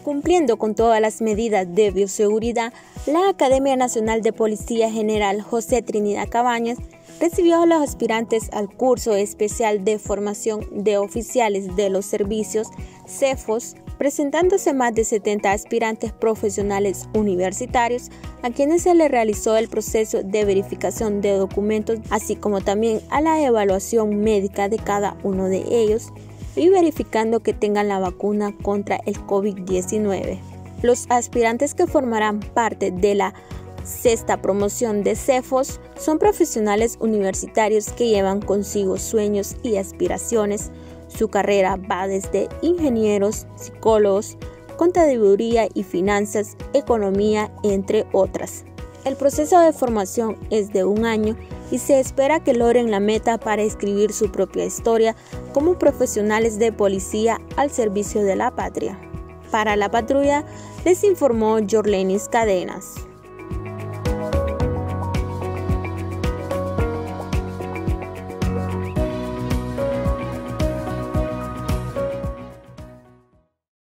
Cumpliendo con todas las medidas de bioseguridad, la Academia Nacional de Policía General José Trinidad Cabañas recibió a los aspirantes al curso especial de formación de oficiales de los servicios CEFOS, presentándose más de 70 aspirantes profesionales universitarios a quienes se les realizó el proceso de verificación de documentos, así como también a la evaluación médica de cada uno de ellos y verificando que tengan la vacuna contra el COVID-19. Los aspirantes que formarán parte de la sexta promoción de CEFOS son profesionales universitarios que llevan consigo sueños y aspiraciones. Su carrera va desde ingenieros, psicólogos, contaduría y finanzas, economía, entre otras. El proceso de formación es de 1 año y se espera que logren la meta para escribir su propia historia como profesionales de policía al servicio de la patria. Para La Patrulla, les informó Yorlenis Cadenas.